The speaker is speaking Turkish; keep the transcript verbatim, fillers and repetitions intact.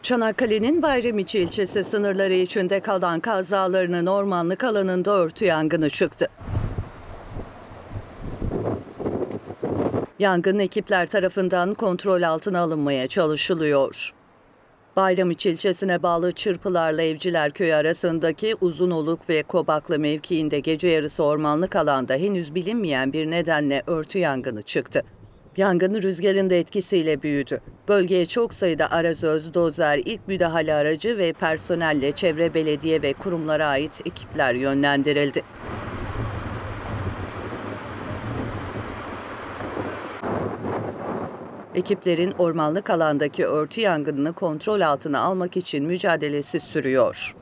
Çanakkale'nin Bayramiçi ilçesi sınırları içinde kalan Kaz Dağları'nın ormanlık alanında örtü yangını çıktı. Yangın ekipler tarafından kontrol altına alınmaya çalışılıyor. Bayramiçi ilçesine bağlı Çırpılar'la Evciler Köyü arasındaki Uzunoluk ve Kobaklı mevkiinde gece yarısı ormanlık alanda henüz bilinmeyen bir nedenle örtü yangını çıktı. Yangın rüzgarın da etkisiyle büyüdü. Bölgeye çok sayıda arazöz, dozer, ilk müdahale aracı ve personelle çevre belediye ve kurumlara ait ekipler yönlendirildi. Ekiplerin ormanlık alandaki örtü yangınını kontrol altına almak için mücadelesi sürüyor.